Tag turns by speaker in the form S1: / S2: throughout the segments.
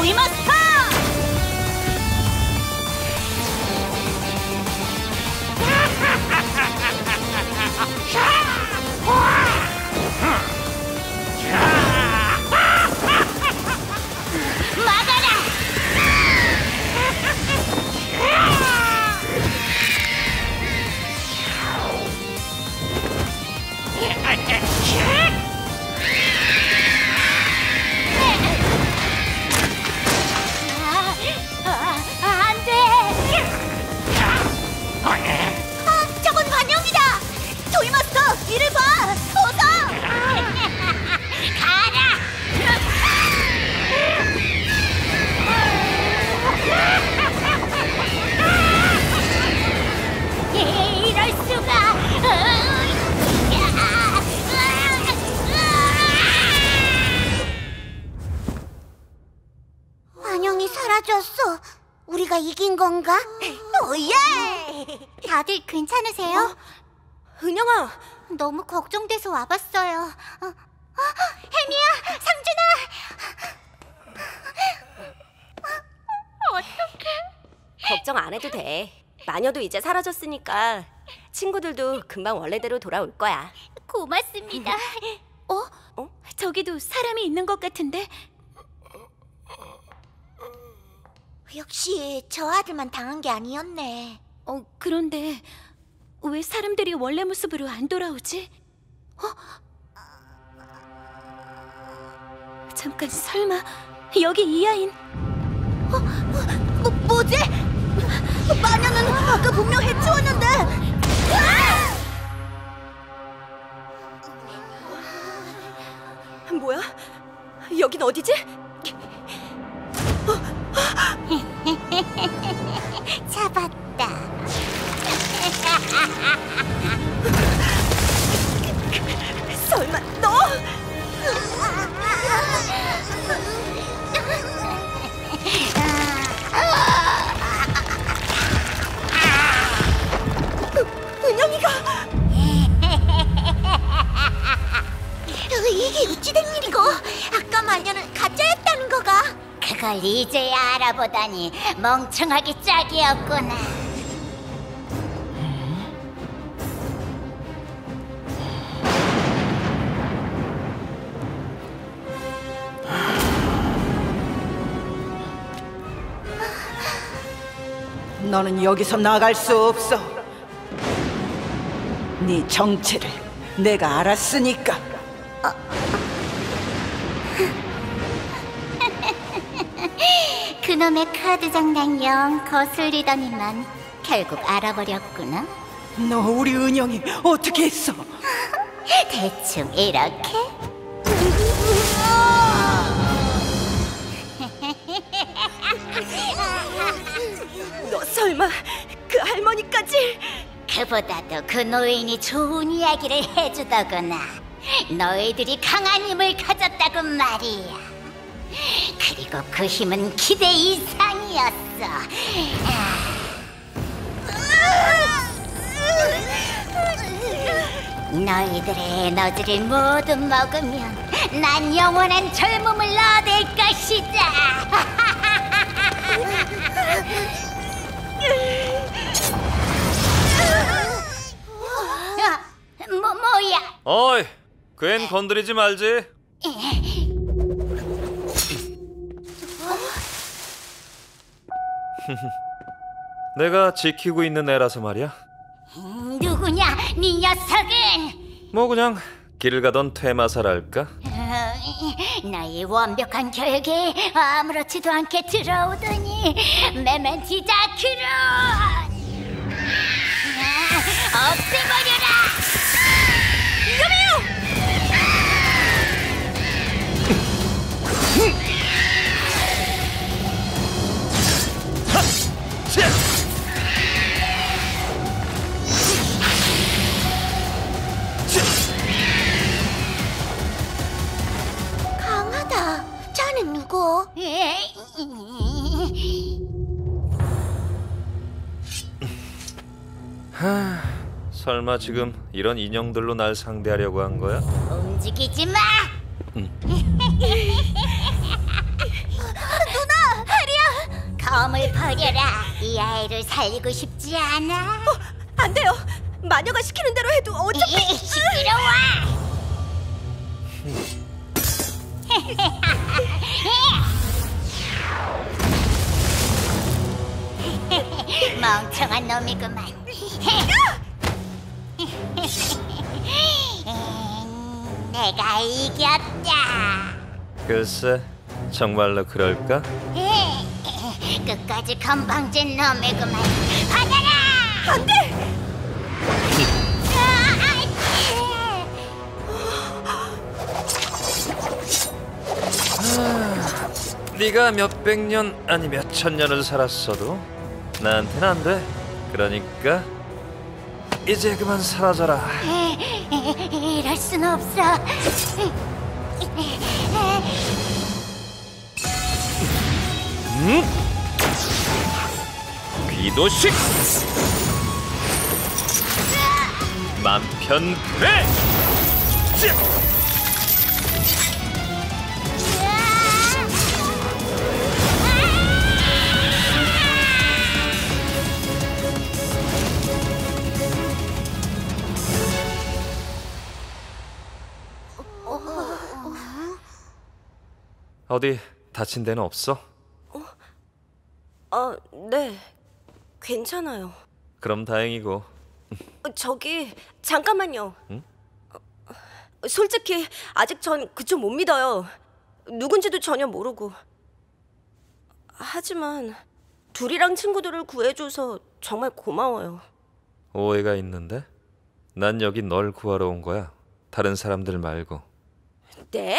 S1: 토이마스터! 막아라! 안 돼! 저건 관영이다! 토이마스터, 이를 봐! 어서! 가라! 이럴 수가! 환영이 사라졌어. 우리가 이긴 건가? 오예! 다들 괜찮으세요?
S2: 은영아!
S1: 너무 걱정돼서 와봤어요. 혜미야! 상준아! 어떡해?
S2: 걱정 안 해도 돼. 마녀도 이제 사라졌으니까 친구들도 금방 원래대로 돌아올 거야.
S1: 고맙습니다.
S3: 저기도 사람이 있는 것 같은데?
S1: 역시 저 아들만 당한 게 아니었네.
S3: 그런데 왜 사람들이 원래 모습으로 안 돌아오지? 잠깐, 설마 여기 이 아인?
S1: 뭐지? 마녀는 아까 분명 해치웠는데.
S2: 뭐야? 여긴 어디지?
S1: 잡았다.
S2: 설마 너? 은영이가
S1: 이게 어찌된 일이고? 아까 마녀는 가짜였다는 거가? 그걸 이제야 알아보다니 멍청하기 짝이었구나.
S4: 너는 여기서 나갈 수 없어. 네 정체를 내가 알았으니까.
S1: 그놈의 카드 장난 영 거슬리더니만 결국 알아버렸구나.
S4: 너 우리 은영이 어떻게 했어?
S1: 대충 이렇게?
S2: 너 설마 그 할머니까지?
S1: 그보다도 그 노인이 좋은 이야기를 해주더구나. 너희들이 강한 힘을 가졌다고 말이야. 그리고 그 힘은 기대 이상이었어. 너희들의 에너지를 모두 먹으면 난 영원한 젊음을 얻을 것이다. 뭐야?
S5: 어이, 괜 건드리지 말지. 내가 지키고 있는 애라서 말이야.
S1: 누구냐, 네 녀석은?
S5: 뭐 그냥 길 가던 퇴마사랄까?
S1: 나의 완벽한 결계에 아무렇지도 않게 들어오더니 메멘티자 크론! 없애버려라! 강하다. 자는 누구?
S5: 설마 지금 이런 인형들로 날 상대하려고 한 거야?
S1: 움직이지 마! 누나! 버려라. 이 아이를 살리고 싶지 않아.
S2: 안 돼요. 마녀가 시키는 대로 해도 어차피
S1: 시끄러워. 멍청한 놈이구만. 내가 이겼다.
S5: 글쎄, 정말로 그럴까?
S1: 끝까지 건방진 놈이구만. 받아라.
S2: 안 돼.
S5: 네가 몇백 년 아니 몇천 년을 살았어도 나한테는 안 돼. 그러니까 이제 그만 사라져라.
S1: 이럴 순 없어.
S5: 귀도식 만편패. 어디 다친 데는 없어?
S2: 네. 괜찮아요.
S5: 그럼 다행이고.
S2: 저기 잠깐만요.
S5: 응?
S2: 솔직히 아직 전 그쪽 못 믿어요. 누군지도 전혀 모르고. 하지만 둘이랑 친구들을 구해줘서 정말 고마워요.
S5: 오해가 있는데? 난 여기 널 구하러 온 거야. 다른 사람들 말고.
S2: 네?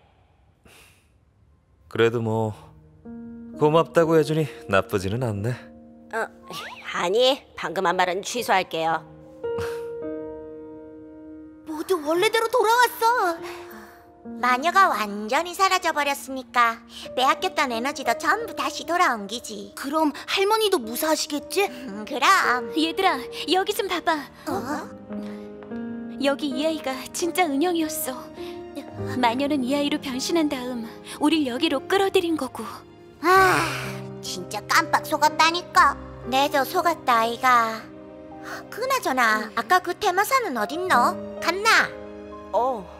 S5: 그래도 뭐 고맙다고 해주니 나쁘지는 않네.
S2: 아니, 방금 한 말은 취소할게요.
S1: 모두 원래대로 돌아왔어. 마녀가 완전히 사라져버렸으니까 빼앗겼던 에너지도 전부 다시 돌아온 기지.
S3: 그럼 할머니도 무사하시겠지?
S1: 그럼.
S3: 얘들아, 여기 좀 봐봐. 여기 이 아이가 진짜 은영이었어. 마녀는 이 아이로 변신한 다음 우릴 여기로 끌어들인 거고.
S1: 진짜 깜빡 속았다니까. 내도 속았다 아이가. 그나저나 아까 그 테마사는 어딨노? 갔나?